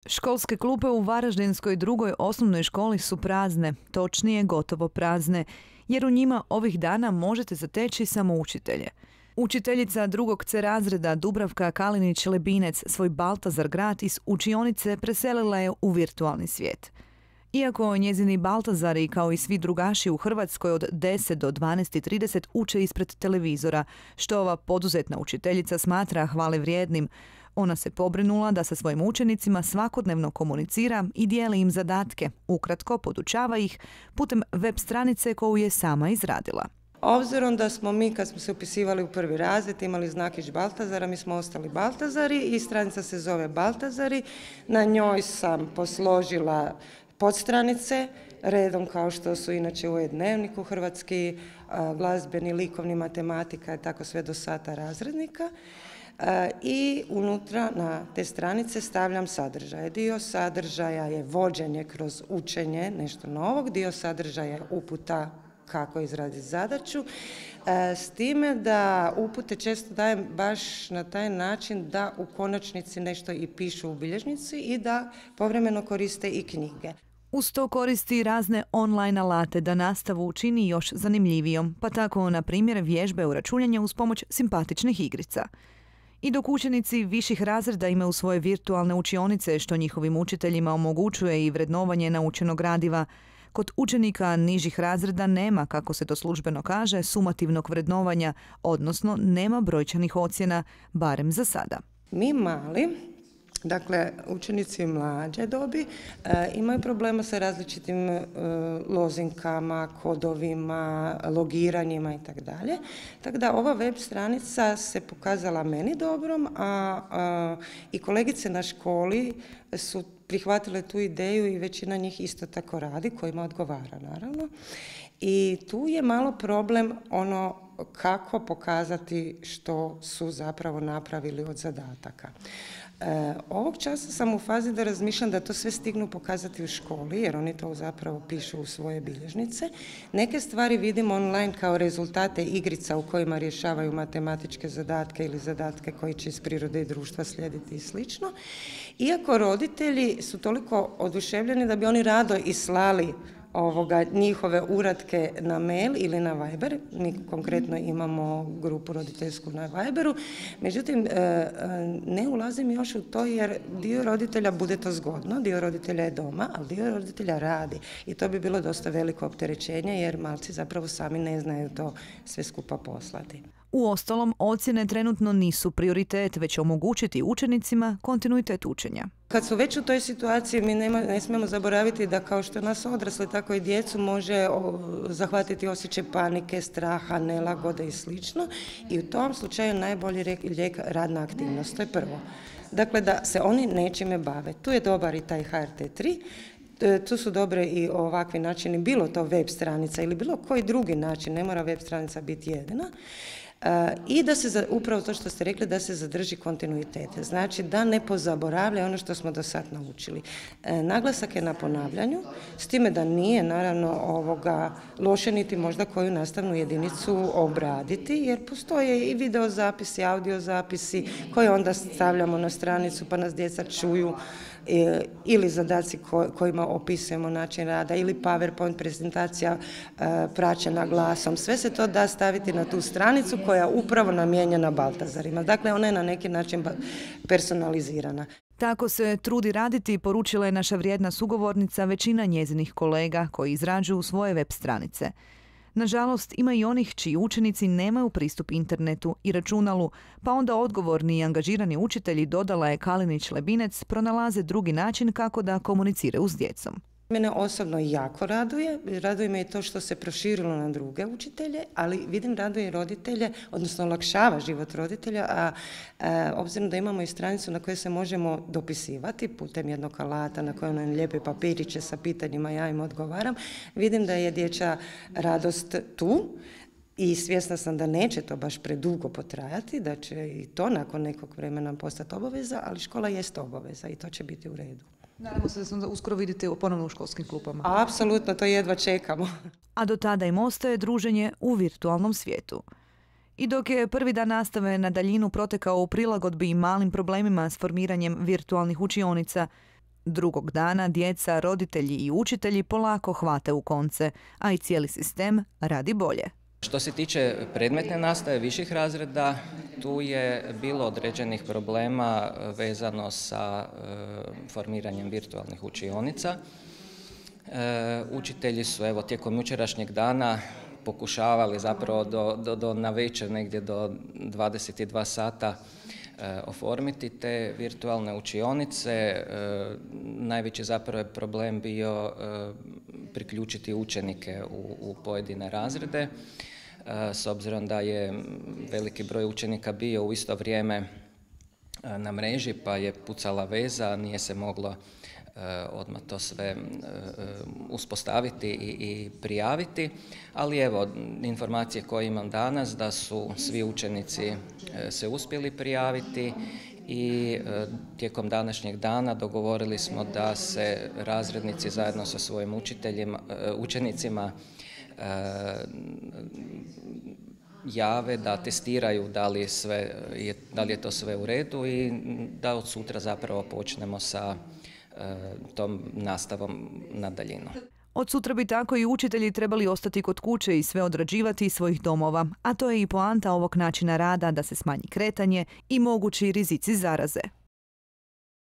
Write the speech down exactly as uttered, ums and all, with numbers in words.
Školske klupe u Varaždinskoj drugoj osnovnoj školi su prazne, točnije gotovo prazne, jer u njima ovih dana možete zateći samo učitelje. Učiteljica drugog C razreda Dubravka Kalinić-Lebinec svoj Baltazar grad iz učionice preselila je u virtualni svijet. Iako njezini Baltazari, kao i svi drugaši u Hrvatskoj, od deset do dvanaest i trideset uče ispred televizora, što ova poduzetna učiteljica smatra hvale vrijednim, ona se pobrinula da sa svojim učenicima svakodnevno komunicira i dijeli im zadatke, ukratko podučava ih putem web stranice koju je sama izradila. Obzirom da smo mi, kad smo se upisivali u prvi razred, imali znakić Baltazara, mi smo ostali Baltazari i stranica se zove Baltazari. Na njoj sam posložila podstranice, redom kao što su inače u e-dnevniku hrvatski, glazbeni, likovni, matematika i tako sve do sata razrednika. I unutra na te stranice stavljam sadržaje. Dio sadržaja je vođenje kroz učenje, nešto novog, dio sadržaja je uputa kako izraditi zadaću, s time da upute često dajem baš na taj način da u konačnici nešto i pišu u bilježnici i da povremeno koriste i knjige. Uz to koristi razne online alate da nastavu učini još zanimljivijom, pa tako, na primjer, vježbe u računanje uz pomoć simpatičnih igrica. I dok učenici viših razreda imaju svoje virtualne učionice, što njihovim učiteljima omogućuje i vrednovanje naučenog gradiva, kod učenika nižih razreda nema, kako se to službeno kaže, sumativnog vrednovanja, odnosno nema brojčanih ocjena, barem za sada. Mi mali, dakle učenici mlađe dobi, e, imaju problema sa različitim e, lozinkama, kodovima, logiranjima i tako dalje. Tako da ova web stranica se pokazala meni dobrom, a, a i kolegice na školi su prihvatile tu ideju i većina njih isto tako radi, kojima odgovara naravno. I tu je malo problem ono kako pokazati što su zapravo napravili od zadataka. E, ovog časa sam u fazi da razmišljam da to sve stignu pokazati u školi, jer oni to zapravo pišu u svoje bilježnice. Neke stvari vidim online kao rezultate igrica u kojima rješavaju matematičke zadatke ili zadatke koji će iz prirode i društva slijediti i slično. Iako roditelji su toliko oduševljeni da bi oni rado i slali ovoga, njihove uratke na mail ili na Viber. Mi konkretno imamo grupu roditeljsku na Viberu. Međutim, ne ulazim još u to jer dio roditelja bude to zgodno, dio roditelja je doma, ali dio roditelja radi. I to bi bilo dosta veliko opterećenje jer malci zapravo sami ne znaju to sve skupa poslati. Uostalom, ocjene trenutno nisu prioritet, već omogućiti učenicima kontinuitet učenja. Kad su već u toj situaciji, mi nema, ne smijemo zaboraviti da kao što nas odrasle, tako i djecu može o, zahvatiti osjećaj panike, straha, nelagode i slično. I u tom slučaju najbolji lijek radna aktivnost, to je prvo. Dakle, da se oni nečime bave. Tu je dobar i taj H R T tri. Tu su dobre i ovakvi načini, bilo to web stranica ili bilo koji drugi način, ne mora web stranica biti jedina. I da se, upravo to što ste rekli, da se zadrži kontinuitet. Znači da ne pozaboravlja ono što smo do sad naučili. Naglasak je na ponavljanju, s time da nije naravno ovoga loše niti možda koju nastavnu jedinicu obraditi, jer postoje i video zapisi, audio zapisi koje onda stavljamo na stranicu pa nas djeca čuju, ili zadaci kojima opisujemo način rada, ili PowerPoint prezentacija praćena glasom. Sve se to da staviti na tu stranicu koja je upravo namijenjena Baltazarima. Dakle, ona je na neki način personalizirana. Tako se trudi raditi, poručila je naša vrijedna sugovornica većina njezinih kolega koji izrađuju svoje web stranice. Nažalost, ima i onih čiji učenici nemaju pristup internetu i računalu, pa onda odgovorni i angažirani učitelji, dodala je Kalinić-Lebinec, pronalaze drugi način kako da komuniciraju s djecom. Mene osobno jako raduje, raduje me i to što se proširilo na druge učitelje, ali vidim raduje i roditelje, odnosno olakšava život roditelja, a, a obzirom da imamo i stranicu na kojoj se možemo dopisivati putem jednog alata na kojoj nam lijepe papiriće sa pitanjima, ja im odgovaram, vidim da je dječja radost tu. I svjesna sam da neće to baš predugo potrajati, da će i to nakon nekog vremena postati obaveza, ali škola jest obaveza i to će biti u redu. Nadamo se da se uskoro vidite ponovno u školskim klupama. Apsolutno, to jedva čekamo. A do tada im ostaje druženje u virtualnom svijetu. I dok je prvi dan nastave na daljinu protekao u prilagodbi i malim problemima s formiranjem virtualnih učionica, Drugog dana djeca, roditelji i učitelji polako hvate u konce, a i cijeli sistem radi bolje. Što se tiče predmetne nastave viših razreda, tu je bilo određenih problema vezano sa e, formiranjem virtualnih učionica. E, učitelji su evo tijekom jučerašnjeg dana pokušavali zapravo do, do, do navečer negdje do dvadeset dva sata e, oformiti te virtualne učionice. E, najveći zapravo je problem bio e, priključiti učenike u, u pojedine razrede. E, s obzirom da je veliki broj učenika bio u isto vrijeme e, na mreži, pa je pucala veza, nije se moglo odmah to sve uspostaviti i, i prijaviti, ali evo, informacije koje imam danas da su svi učenici se uspjeli prijaviti i tijekom današnjeg dana dogovorili smo da se razrednici zajedno sa svojim učiteljima, učenicima jave da testiraju da li, sve, da li je to sve u redu i da od sutra zapravo počnemo sa tom nastavom na daljinu. Od sutra bi tako i učitelji trebali ostati kod kuće i sve odrađivati iz svojih domova, a to je i poanta ovog načina rada da se smanji kretanje i mogući rizici zaraze.